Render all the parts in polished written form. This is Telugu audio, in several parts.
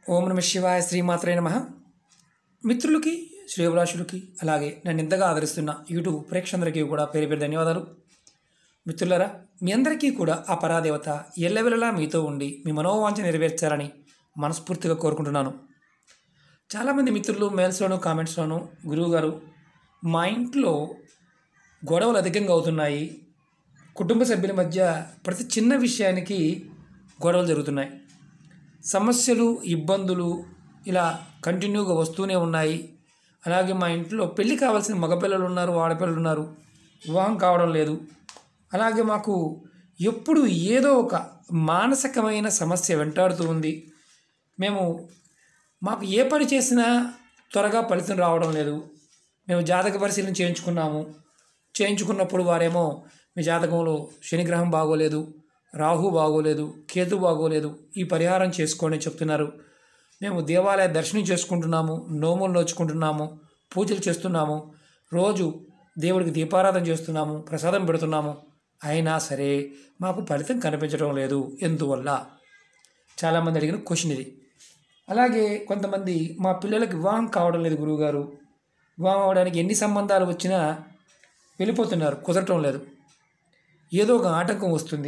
ఓం నమ శివాయ శ్రీమాత్రే నమః. మిత్రులకి, శ్రేయోభిలాషులకి, అలాగే నన్ను ఇంతగా ఆదరిస్తున్న యూట్యూబ్ ప్రేక్షకులందరికీ కూడా పేరు పేరు ధన్యవాదాలు. మిత్రులారా, మీ అందరికీ కూడా ఆ పరాదేవత ఎల్లవెల్లలా మీతో ఉండి మీ మనోవాంఛ నెరవేర్చాలని మనస్ఫూర్తిగా కోరుకుంటున్నాను. చాలామంది మిత్రులు మెయిల్స్లోను కామెంట్స్లోను, గురువుగారు మా ఇంట్లో గొడవలు అధికంగా అవుతున్నాయి, కుటుంబ సభ్యుల మధ్య ప్రతి చిన్న విషయానికి గొడవలు జరుగుతున్నాయి, సమస్యలు ఇబ్బందులు ఇలా కంటిన్యూగా వస్తూనే ఉన్నాయి. అలాగే మా ఇంట్లో పెళ్ళి కావాల్సిన మగపిల్లలు ఉన్నారు, ఆడపిల్లలు ఉన్నారు, వివాహం కావడం లేదు. అలాగే మాకు ఎప్పుడు ఏదో ఒక మానసికమైన సమస్య వెంటాడుతూ ఉంది. మాకు ఏ పని చేసినా త్వరగా ఫలితం రావడం లేదు. మేము జాతక పరిశీలన చేయించుకున్నప్పుడు వారేమో మీ జాతకంలో శనిగ్రహం బాగోలేదు, రాహు బాగోలేదు, కేతు బాగోలేదు, ఈ పరిహారం చేసుకోండి చెప్తున్నారు. మేము దేవాలయ దర్శనం చేసుకుంటున్నాము, నోములు నోచుకుంటున్నాము, పూజలు చేస్తున్నాము, రోజు దేవుడికి దీపారాధన చేస్తున్నాము, ప్రసాదం పెడుతున్నాము. అయినా సరే మాకు ఫలితం కనిపించడం లేదు. ఎందువల్ల? చాలామంది అడిగిన క్వశ్చన్ ఇది. అలాగే కొంతమంది మా పిల్లలకి వివాహం కావడం లేదు గురువుగారు, వివాహం అవడానికి ఎన్ని సంబంధాలు వచ్చినా వెళ్ళిపోతున్నారు, కుదరటం లేదు, ఏదో ఒక ఆటంకం వస్తుంది,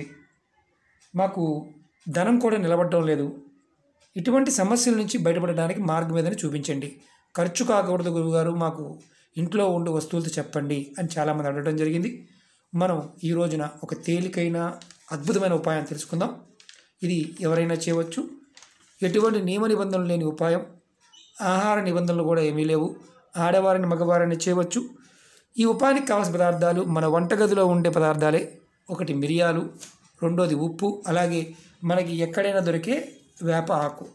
మాకు ధనం కూడా నిలబడటం లేదు. ఇటువంటి సమస్యల నుంచి బయటపడడానికి మార్గం ఏదని చూపించండి. ఖర్చు కాకూడదు గురువుగారు, మాకు ఇంట్లో ఉండే వస్తువులతో చెప్పండి అని చాలామంది అడగడం జరిగింది. మనం ఈ రోజున ఒక తేలికైన అద్భుతమైన ఉపాయం తెలుసుకుందాం. ఇది ఎవరైనా చేయవచ్చు. ఎటువంటి నియమ నిబంధనలు లేని ఉపాయం, ఆహార నిబంధనలు కూడా ఏమీ లేవు. ఆడవారిని మగవారిని చేయవచ్చు. ఈ ఉపాయానికి కావాల్సిన పదార్థాలు మన వంటగదిలో ఉండే పదార్థాలే. ఒకటి మిరియాలు, రెండోది ఉప్పు, అలాగే మనకి ఎక్కడైనా దొరికే వేప ఆకు.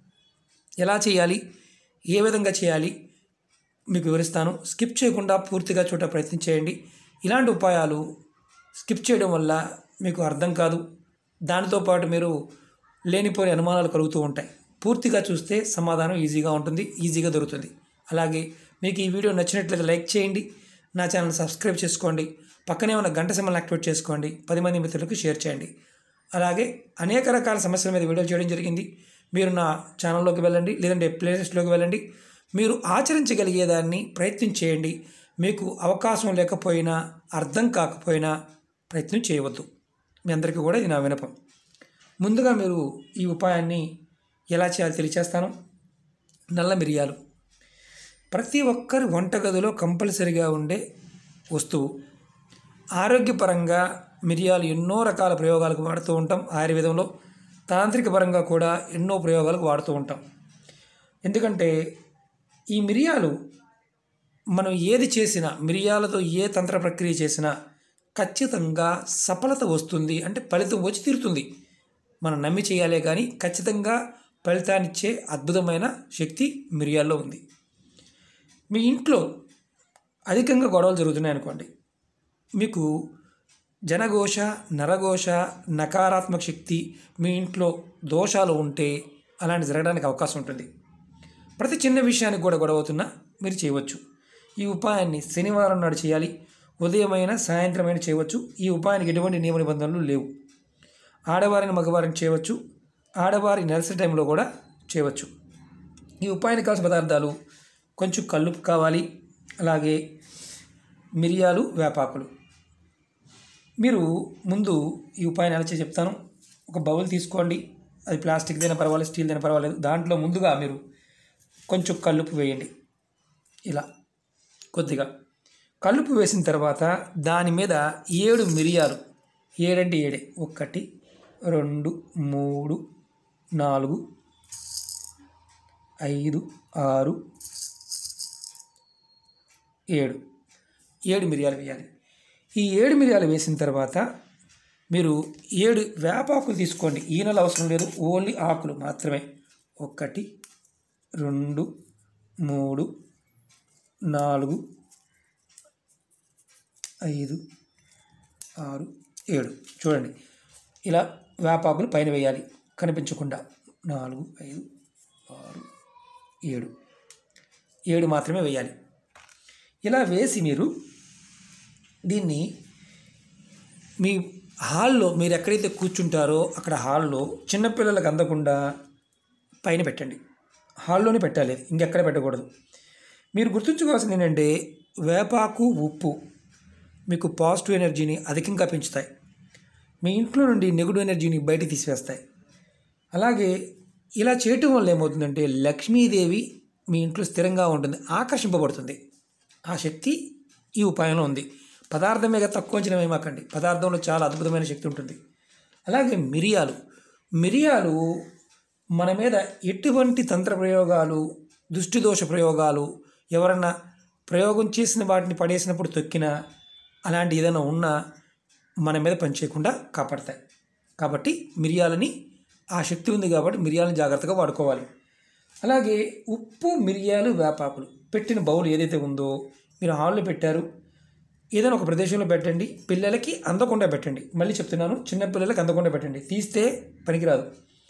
ఎలా చేయాలి, ఏ విధంగా చేయాలి మీకు వివరిస్తాను. స్కిప్ చేయకుండా పూర్తిగా చూడ ప్రయత్నం చేయండి. ఇలాంటి ఉపాయాలు స్కిప్ చేయడం వల్ల మీకు అర్థం కాదు, దానితో పాటు మీరు లేనిపోని అనుమానాలు కలుగుతూ ఉంటాయి. పూర్తిగా చూస్తే సమాధానం ఈజీగా ఉంటుంది, ఈజీగా దొరుకుతుంది. అలాగే మీకు ఈ వీడియో నచ్చినట్లయితే లైక్ చేయండి, నా ఛానల్ సబ్స్క్రైబ్ చేసుకోండి, పక్కనే ఉన్న గంట సింబల్ని యాక్టివేట్ చేసుకోండి, 10 మంది మిత్రులకు షేర్ చేయండి. అలాగే అనేక రకాల సమస్యల మీద వీడియో చేయడం జరిగింది. మీరు నా ఛానల్లోకి వెళ్ళండి, లేదంటే ప్లేలిస్ట్లోకి వెళ్ళండి. మీరు ఆచరించగలిగేదాన్ని ప్రయత్నం చేయండి. మీకు అవకాశం లేకపోయినా, అర్థం కాకపోయినా ప్రయత్నం చేయవద్దు. మీ అందరికీ కూడా ఇది నా విన్నపం. ముందుగా మీరు ఈ ఉపాయాన్ని ఎలా చేయాలో తెలియచేస్తాను. నల్ల మిరియాలు ప్రతి ఒక్కరి వంటగదిలో కంపల్సరిగా ఉండే వస్తువు. ఆరోగ్యపరంగా మిరియాలు ఎన్నో రకాల ప్రయోగాలకు వాడుతూ ఉంటాం. ఆయుర్వేదంలో తాంత్రిక పరంగా కూడా ఎన్నో ప్రయోగాలకు వాడుతూ ఉంటాం. ఎందుకంటే ఈ మిరియాలు మనం ఏది చేసినా, మిరియాలతో ఏ తంత్ర ప్రక్రియ చేసినా ఖచ్చితంగా సఫలత వస్తుంది, అంటే ఫలితం వచ్చి తీరుతుంది. మనం నమ్మి చేయాలే కానీ ఖచ్చితంగా ఫలితాన్నిచ్చే అద్భుతమైన శక్తి మిరియాల్లో ఉంది. మీ ఇంట్లో అధికంగా గొడవలు జరుగుతున్నాయి అనుకోండి, మీకు జనఘోష, నరఘోష, నకారాత్మక శక్తి, మీ ఇంట్లో దోషాలు ఉంటే అలాంటి జరగడానికి అవకాశం ఉంటుంది. ప్రతి చిన్న విషయానికి కూడా గొడవ అవుతున్నా మీరు చేయవచ్చు. ఈ ఉపాయాన్ని శనివారం నాడు చేయాలి. ఉదయమైన సాయంత్రమైన చేయవచ్చు. ఈ ఉపాయానికి ఎటువంటి నియమ నిబంధనలు లేవు. ఆడవారిని మగవారిని చేయవచ్చు. ఆడవారి నెలసరి టైంలో కూడా చేయవచ్చు. ఈ ఉపాయానికి కావాల్సిన పదార్థాలు కొంచెం కల్లుప్పు కావాలి, అలాగే మిరియాలు, వేపాకులు. మీరు ముందు ఈ ఉపాయాన్ని ఎలా చేసి చెప్తాను. ఒక బౌల్ తీసుకోండి, అది ప్లాస్టిక్దైనా పర్వాలేదు, స్టీల్దైనా పర్వాలేదు. దాంట్లో ముందుగా మీరు కొంచెం కల్లుప్పు వేయండి. ఇలా కొద్దిగా కల్లుప్పు వేసిన తర్వాత దాని మీద 7 మిరియాలు, 7 అంటే 7, 1 2 3 4 5 6 7 మిరియాలు వేయాలి. ఈ 7 మిరియాలు వేసిన తర్వాత మీరు 7 వేపాకులు తీసుకోండి. ఈనెలు అవసరం లేదు, ఓన్లీ ఆకులు మాత్రమే. 1 2 3 4 5 6 7 చూడండి. ఇలా వేపాకులు పైన వేయాలి కనిపించకుండా. 4 5 6 7 మాత్రమే వేయాలి. ఇలా వేసి మీరు దీన్ని మీ హాల్లో, మీరు ఎక్కడైతే కూర్చుంటారో అక్కడ హాల్లో చిన్నపిల్లలకు అందకుండా పైన పెట్టండి. హాల్లోనే పెట్టాలి, ఇంకెక్కడ పెట్టకూడదు. మీరు గుర్తుంచుకోవాల్సింది ఏంటంటే వేపాకు, ఉప్పు మీకు పాజిటివ్ ఎనర్జీని అధికంగా పెంచుతాయి. మీ ఇంట్లో నుండి నెగిటివ్ ఎనర్జీని బయటికి తీసివేస్తాయి. అలాగే ఇలా చేయటం వల్ల ఏమవుతుందంటే లక్ష్మీదేవి మీ ఇంట్లో స్థిరంగా ఉంటుంది, ఆకర్షింపబడుతుంది. ఆ శక్తి ఈ ఉపాయంలో ఉంది. పదార్థం మీద తక్కువ అంచనా వేయమాకండి, పదార్థంలో చాలా అద్భుతమైన శక్తి ఉంటుంది. అలాగే మిరియాలు మన మీద ఎటువంటి తంత్ర ప్రయోగాలు, దృష్టిదోష ప్రయోగాలు, ఎవరన్నా ప్రయోగం చేసిన వాటిని పడేసినప్పుడు తొక్కినా, అలాంటి ఏదైనా ఉన్నా మన మీద పనిచేయకుండా కాపాడతాయి. కాబట్టి మిరియాలని ఆ శక్తి ఉంది కాబట్టి మిరియాలను జాగ్రత్తగా వాడుకోవాలి. అలాగే ఉప్పు, మిరియాలు, వేపాకులు పెట్టిన బౌల్ ఏదైతే ఉందో మీరు హాల్లో పెట్టారు, ఏదైనా ఒక ప్రదేశంలో పెట్టండి. పిల్లలకి అందకుండా పెట్టండి. మళ్ళీ చెప్తున్నాను, చిన్న పిల్లలకి అందకుండా పెట్టండి, తీస్తే పనికిరాదు.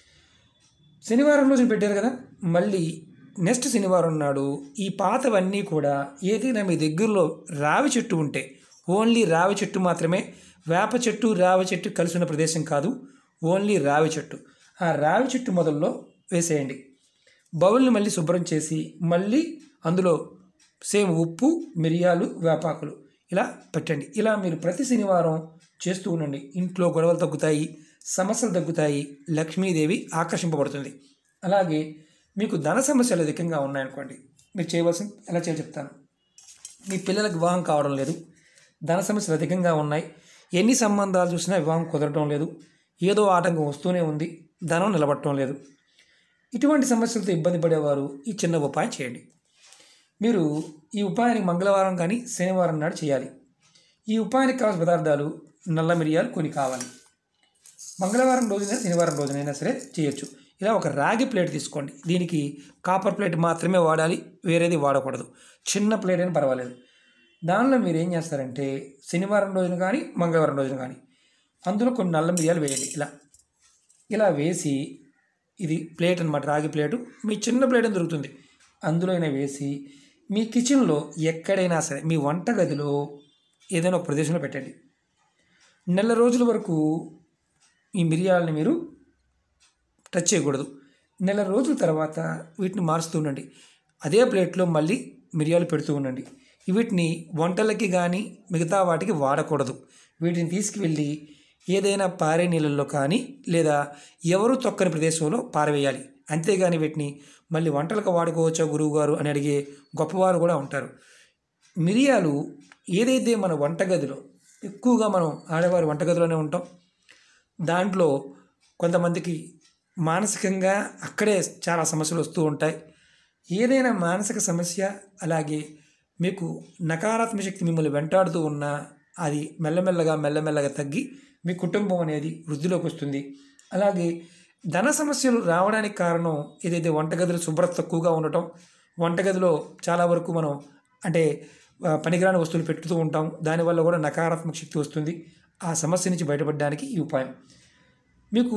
శనివారం రోజున పెట్టారు కదా, మళ్ళీ నెక్స్ట్ శనివారం నాడు ఈ పాతవన్నీ కూడా ఏదైనా మీ దగ్గరలో రావి చెట్టు ఉంటే, ఓన్లీ రావి చెట్టు మాత్రమే, వేప చెట్టు రావి చెట్టు కలిసి ఉన్న ప్రదేశం కాదు, ఓన్లీ రావి చెట్టు, ఆ రావి చెట్టు మొదల్లో వేసేయండి. బౌల్ని మళ్ళీ శుభ్రం చేసి మళ్ళీ అందులో సేమ్ ఉప్పు, మిరియాలు, వేపాకులు ఇలా పెట్టండి. ఇలా మీరు ప్రతి శనివారం చేస్తూ ఉండండి. ఇంట్లో గొడవలు తగ్గుతాయి, సమస్యలు తగ్గుతాయి, లక్ష్మీదేవి ఆకర్షింపబడుతుంది. అలాగే మీకు ధన సమస్యలు అధికంగా ఉన్నాయనుకోండి, మీరు చేయవలసింది ఎలా చేయాలో చెప్తాను. మీ పిల్లలకు వివాహం కావడం లేదు, ధన సమస్యలు అధికంగా ఉన్నాయి, ఎన్ని సంబంధాలు చూసినా వివాహం కుదరడం లేదు, ఏదో ఆటంకం వస్తూనే ఉంది, ధనం నిలబడటం లేదు, ఇటువంటి సమస్యలతో ఇబ్బంది పడేవారు ఈ చిన్న ఉపాయం చేయండి. మీరు ఈ ఉపాయానికి మంగళవారం కానీ శనివారం నాడు చేయాలి. ఈ ఉపాయానికి కావాల్సిన పదార్థాలు నల్ల మిరియాలు కొన్ని కావాలి. మంగళవారం రోజున శనివారం రోజునైనా సరే చేయొచ్చు. ఇలా ఒక రాగి ప్లేట్ తీసుకోండి. దీనికి కాపర్ ప్లేట్ మాత్రమే వాడాలి, వేరేది వాడకూడదు. చిన్న ప్లేట్ అయినా పర్వాలేదు. దానిలో మీరు ఏం చేస్తారంటే శనివారం రోజున కానీ మంగళవారం రోజున కానీ అందులో కొన్ని నల్ల మిరియాలు వేయండి. ఇలా వేసి, ఇది ప్లేట్ అనమాట, రాగి ప్లేటు, మీ చిన్న ప్లేట్ అని దొరుకుతుంది, అందులో అయినా వేసి మీ కిచెన్లో ఎక్కడైనా సరే మీ వంటగదిలో ఏదైనా ఒక ప్రదేశంలో పెట్టండి. నెల రోజుల వరకు ఈ మిరియాలని మీరు టచ్ చేయకూడదు. నెల రోజుల తర్వాత వీటిని మారుస్తూ ఉండండి. అదే ప్లేట్లో మళ్ళీ మిరియాలు పెడుతూ ఉండండి. వీటిని వంటలకి కానీ మిగతా వాటికి వాడకూడదు. వీటిని తీసుకువెళ్ళి ఏదైనా పారే నీళ్ళల్లో కానీ లేదా ఎవరు తొక్కని ప్రదేశంలో పారవేయాలి. అంతేగాని వీటిని మళ్ళీ వంటలకు వాడుకోవచ్చా గురువుగారు అని అడిగే గొప్పవారు కూడా ఉంటారు. మిరియాలు ఏదైతే మన వంటగదిలో ఎక్కువగా, మనం ఆడవారు వంటగదిలోనే ఉంటాం, దాంట్లో కొంతమందికి మానసికంగా అక్కడే చాలా సమస్యలు వస్తూ ఉంటాయి. ఏదైనా మానసిక సమస్య, అలాగే మీకు నకారాత్మక శక్తి మిమ్మల్ని వెంటాడుతూ ఉన్నా అది మెల్లమెల్లగా తగ్గి మీ కుటుంబం అనేది వృద్ధిలోకి వస్తుంది. అలాగే ధన సమస్యలు రావడానికి కారణం ఏదైతే వంటగదిలో శుభ్రత తక్కువగా ఉండటం, వంటగదిలో చాలా వరకు మనం అంటే పనికిరాని వస్తువులు పెట్టుతూ ఉంటాం, దానివల్ల కూడా నకారాత్మక శక్తి వస్తుంది. ఆ సమస్య నుంచి బయటపడడానికి ఈ ఉపాయం. మీకు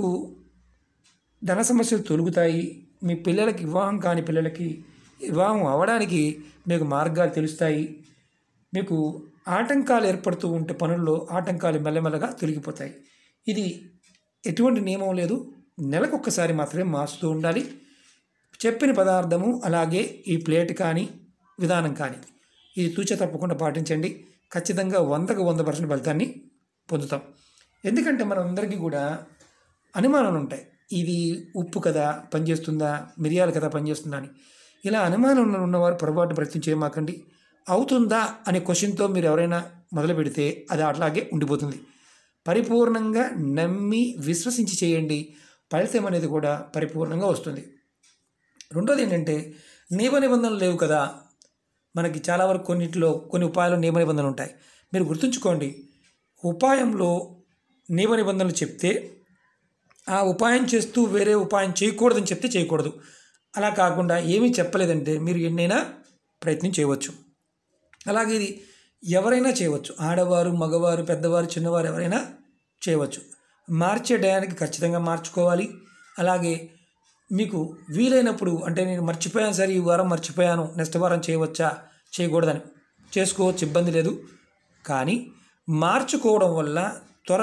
ధన సమస్యలు తొలుగుతాయి. మీ పిల్లలకి, వివాహం కాని పిల్లలకి వివాహం అవ్వడానికి మీకు మార్గాలు తెలుస్తాయి. మీకు ఆటంకాలు ఏర్పడుతూ ఉంటే పనుల్లో ఆటంకాలు మెల్లమెల్లగా తొలగిపోతాయి. ఇది ఎటువంటి నియమం లేదు, నెలకొక్కసారి మాత్రమే మార్చుతూ ఉండాలి. చెప్పిన పదార్థము అలాగే ఈ ప్లేట్ కానీ విధానం కానీ ఇది తూచా తప్పకుండా పాటించండి. ఖచ్చితంగా 100కు 100% ఫలితాన్ని పొందుతాం. ఎందుకంటే మనం అందరికీ కూడా అనుమానాలు ఉంటాయి. ఇది ఉప్పు కదా పనిచేస్తుందా, మిరియాలు కదా పనిచేస్తుందా అని. ఇలా అనుమానం ఉన్నవారు పొరపాటు ప్రయత్నం చేయమాకండి. అవుతుందా అనే క్వశ్చన్తో మీరు ఎవరైనా మొదలు పెడితే అది అట్లాగే ఉండిపోతుంది. పరిపూర్ణంగా నమ్మి విశ్వసించి చేయండి, ఫలితం అనేది కూడా పరిపూర్ణంగా వస్తుంది. రెండోది ఏంటంటే నియమ నిబంధనలు లేవు కదా, మనకి చాలా వరకు కొన్నింటిలో కొన్ని ఉపాయాలు నియమ నిబంధనలు ఉంటాయి. మీరు గుర్తుంచుకోండి, ఉపాయంలో నియమ నిబంధనలు చెప్తే ఆ ఉపాయం చేస్తూ వేరే ఉపాయం చేయకూడదని చెప్తే చేయకూడదు. అలా కాకుండా ఏమీ చెప్పలేదంటే మీరు ఎన్నైనా ప్రయత్నం చేయవచ్చు. అలాగే ఇది ఎవరైనా చేయవచ్చు, ఆడవారు, మగవారు, పెద్దవారు, చిన్నవారు ఎవరైనా చేయవచ్చు. మార్చే డయానికి ఖచ్చితంగా మార్చుకోవాలి. అలాగే మీకు వీలైనప్పుడు, అంటే నేను మర్చిపోయాను సరే, ఈ వారం మర్చిపోయాను, నెక్స్ట్ వారం చేయవచ్చా, చేయకూడదని చేసుకోవచ్చు, ఇబ్బంది లేదు. కానీ మార్చుకోవడం వల్ల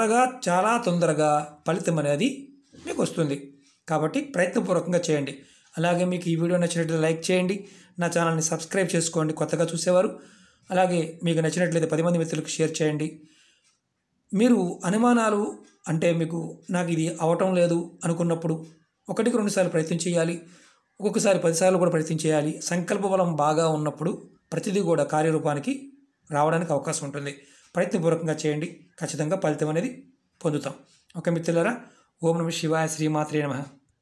చాలా తొందరగా ఫలితం అనేది మీకు వస్తుంది. కాబట్టి ప్రయత్నపూర్వకంగా చేయండి. అలాగే మీకు ఈ వీడియో నచ్చినట్లయితే లైక్ చేయండి, నా ఛానల్ని సబ్స్క్రైబ్ చేసుకోండి కొత్తగా చూసేవారు. అలాగే మీకు నచ్చినట్లయితే 10 మంది మిత్రులకు షేర్ చేయండి. మీరు అనుమానాలు అంటే మీకు నాకు ఇది అవటం లేదు అనుకున్నప్పుడు 1-2 సార్లు ప్రయత్నం చేయాలి, ఒక్కొక్కసారి 10 సార్లు కూడా ప్రయత్నం చేయాలి. సంకల్ప బలం బాగా ఉన్నప్పుడు ప్రతిదీ కూడా కార్యరూపానికి రావడానికి అవకాశం ఉంటుంది. ప్రయత్నపూర్వకంగా చేయండి, ఖచ్చితంగా ఫలితం అనేది పొందుతాం. ఓకే మిత్రులారా, ఓం నమః శివాయ, శ్రీమాత్రే నమః.